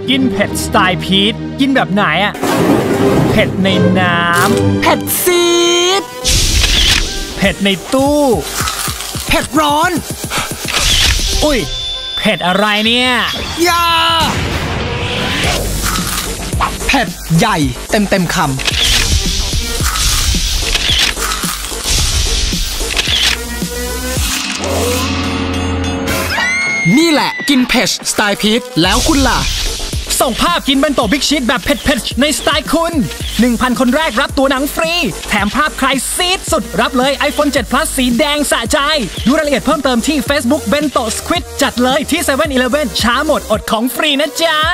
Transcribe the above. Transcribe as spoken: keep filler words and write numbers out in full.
กินเผ็ดสไตล์พีทกินแบบไหนอะเผ็ดในน้ำเผ็ดซีดเผ็ดในตู้เผ็ดร้อนอุ้ยเผ็ดอะไรเนี่ยยาเผ็ดใหญ่เต็มเต็มคำนี่แหละกินเผ็ดสไตล์พีทแล้วคุณล่ะส่งภาพกินเบนโตะบิ๊กชีสแบบเผ็ดๆในสไตล์คุณ หนึ่งพัน คนแรกรับตัวหนังฟรีแถมภาพใครซีดสุดรับเลย iPhone เซเว่น Plus สีแดงสะใจดูรายละเอียดเพิ่มเติมที่ Facebook เบนโตะสควิดจัดเลยที่ เซเว่น อีเลฟเว่น ช้าหมดอดของฟรีนะจ๊ะ